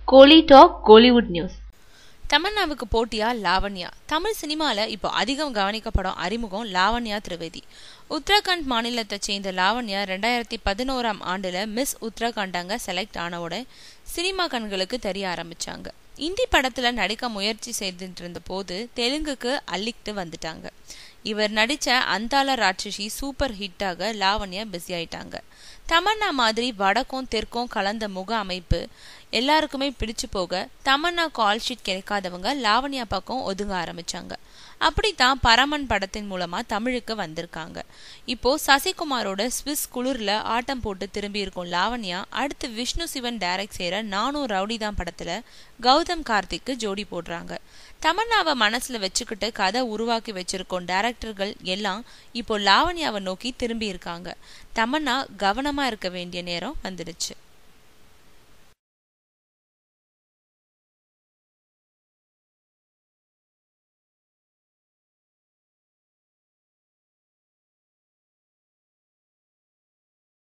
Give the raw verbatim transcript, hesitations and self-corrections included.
கோலி talk Kollywood news. தமன்னாவுக்கு போட்டியா லாவண்யா. தமிழ் சினிமால இப்போ அதிகம் கவனிக்கப்படும் அறிமுகம் லாவண்யா திரிவேதி. உத்தரகாண்ட் மாநிலத்தை சேர்ந்த லாவண்யா ரெண்டாயிரத்தி பதினோராம் ஆண்டுல மிஸ் உத்தரகாண்டாங்க செலக்ட் ஆனவோட சினிமா கண்களுக்கு தெரிய ஆரம்பிச்சாங்க. இந்தி படத்துல நடிக்க முயற்சி செய்துட்டு இருந்த போது தெலுங்குக்கு அள்ளிக்கிட்டு வந்துட்டாங்க. இவர் நடிச்ச அந்தால ராட்சசி சூப்பர் ஹிட்டாக லாவண்யா பிஸி ஆயிட்டாங்க. தமன்னா மாதிரி வடக்கும் தெற்கும் கலந்த முக அமைப்பு எல்லாருக்குமே பிடிச்சு போக தமன்னா கால் ஷீட் கிடைக்காதவங்க லாவண்யா பக்கம் ஒதுங்க ஆரம்பிச்சாங்க. அப்படித்தான் பரமன் படத்தின் மூலமா தமிழுக்கு வந்திருக்காங்க. இப்போ சசிகுமாரோட ஸ்விஸ் குளிர்ல ஆட்டம் போட்டு திரும்பி இருக்கும் லாவண்யா அடுத்து விஷ்ணு சிவன் டைரக்ட் செய்யற நானும் ரவுடிதான் படத்துல கௌதம் கார்த்திக்கு ஜோடி போடுறாங்க. தமன்னாவை மனசுல வச்சுக்கிட்டு கதை உருவாக்கி வச்சிருக்கோம் டைரக்டர்கள் எல்லாம் இப்போ லாவண்யாவை நோக்கி திரும்பி இருக்காங்க. தமன்னா கவனமா இருக்க வேண்டிய நேரம் வந்துடுச்சு.